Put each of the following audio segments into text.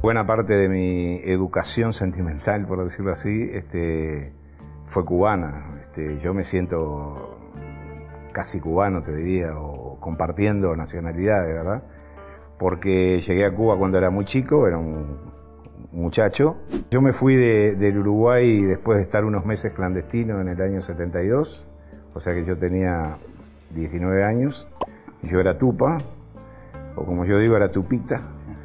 Buena parte de mi educación sentimental, por decirlo así, fue cubana. Yo me siento casi cubano, te diría, o compartiendo nacionalidades, ¿verdad? Porque llegué a Cuba cuando era muy chico, era un muchacho. Yo me fui del Uruguay después de estar unos meses clandestino en el año 72, o sea que yo tenía 19 años, yo era tupa, o como yo digo, era tupita.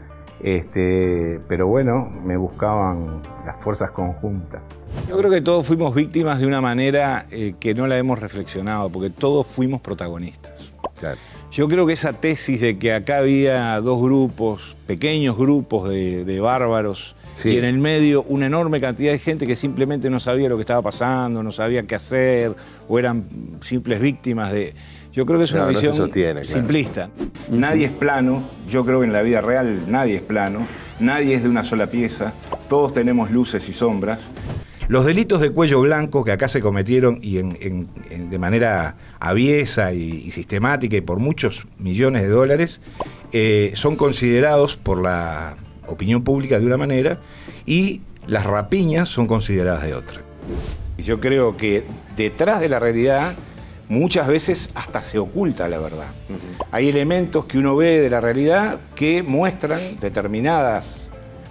Pero bueno, me buscaban las fuerzas conjuntas. Yo creo que todos fuimos víctimas de una manera que no la hemos reflexionado, porque todos fuimos protagonistas. Claro. Yo creo que esa tesis de que acá había dos grupos, pequeños grupos de bárbaros, sí, y en el medio una enorme cantidad de gente que simplemente no sabía lo que estaba pasando, no sabía qué hacer, o eran simples víctimas de... Yo creo que es una visión simplista. Nadie es plano, yo creo que en la vida real nadie es plano, nadie es de una sola pieza, todos tenemos luces y sombras. Los delitos de cuello blanco que acá se cometieron y de manera aviesa y sistemática y por muchos millones de dólares, son considerados por la opinión pública de una manera y las rapiñas son consideradas de otra. Yo creo que detrás de la realidad muchas veces hasta se oculta la verdad. Hay elementos que uno ve de la realidad que muestran determinadas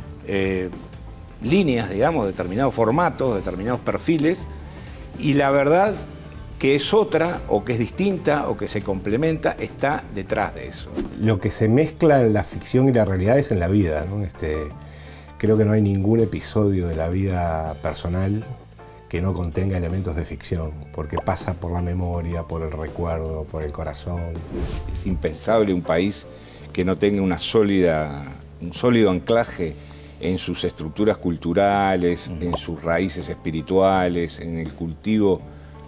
líneas, digamos, determinados formatos, determinados perfiles, y la verdad que es otra, o que es distinta, o que se complementa, está detrás de eso. Lo que se mezcla en la ficción y la realidad es en la vida, ¿no? Creo que no hay ningún episodio de la vida personal que no contenga elementos de ficción, porque pasa por la memoria, por el recuerdo, por el corazón. Es impensable un país que no tenga un sólido anclaje en sus estructuras culturales, en sus raíces espirituales, en el cultivo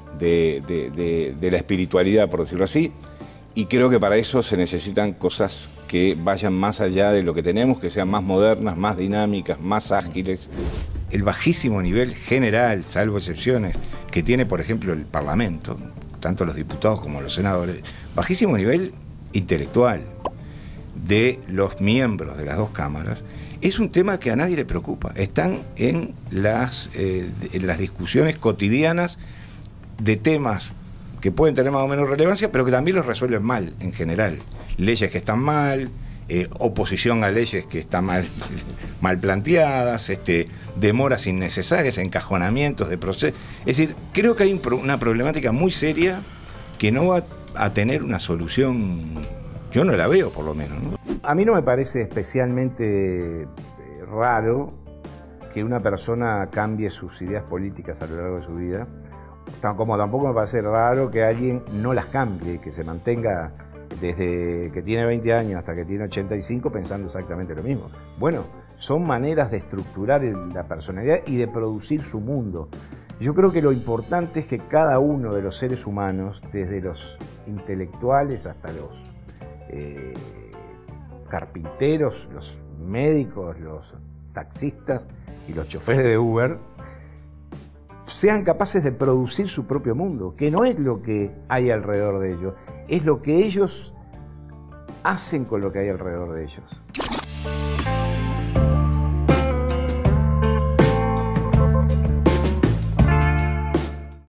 de la espiritualidad, por decirlo así. Y creo que para eso se necesitan cosas que vayan más allá de lo que tenemos, que sean más modernas, más dinámicas, más ágiles. El bajísimo nivel general, salvo excepciones, que tiene, por ejemplo, el Parlamento, tanto los diputados como los senadores, bajísimo nivel intelectual de los miembros de las dos cámaras, es un tema que a nadie le preocupa. Están en las discusiones cotidianas de temas que pueden tener más o menos relevancia, pero que también los resuelven mal, en general. Leyes que están mal, oposición a leyes que están mal planteadas, demoras innecesarias, encajonamientos de procesos. Es decir, creo que hay una problemática muy seria que no va a tener una solución, yo no la veo por lo menos, ¿no? A mí no me parece especialmente raro que una persona cambie sus ideas políticas a lo largo de su vida, como tampoco me parece raro que alguien no las cambie, que se mantenga desde que tiene 20 años hasta que tiene 85 pensando exactamente lo mismo. Bueno, son maneras de estructurar la personalidad y de producir su mundo. Yo creo que lo importante es que cada uno de los seres humanos, desde los intelectuales hasta los carpinteros, los médicos, los taxistas y los choferes de Uber, sean capaces de producir su propio mundo, que no es lo que hay alrededor de ellos, es lo que ellos hacen con lo que hay alrededor de ellos.